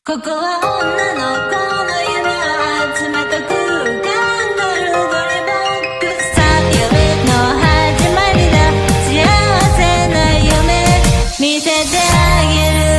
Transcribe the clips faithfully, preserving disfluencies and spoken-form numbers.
ここは女の子の夢を集めた空間のルードリボックス。さあ夢の始まりだ。幸せな夢見せてあげる。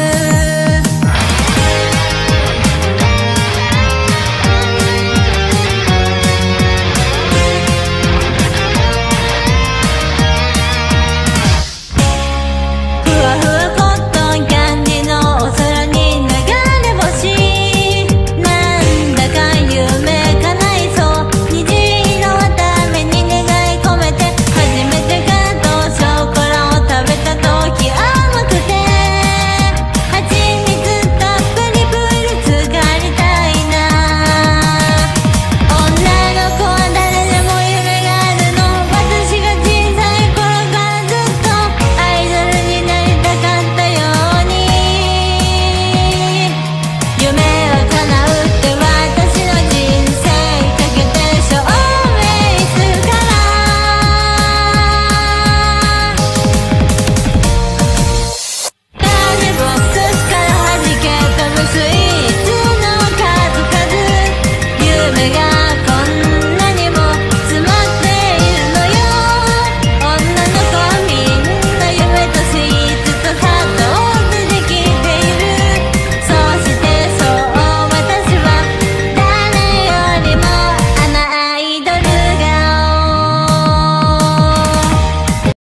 ふわふわコットンキャンディのお空に流れ星。なんだか夢叶いそう。虹色はために願い込めて、初めてガトーショコラを食べた時甘くて、蜂蜜たっぷりプール浸かりたいな。女の子は誰でも夢があるの。私が小さい頃からずっとアイドルになりたかったように。夢は叶うって私の人生かけて証明するから。種ボックスから弾け飛ぶスイーツの数々。夢が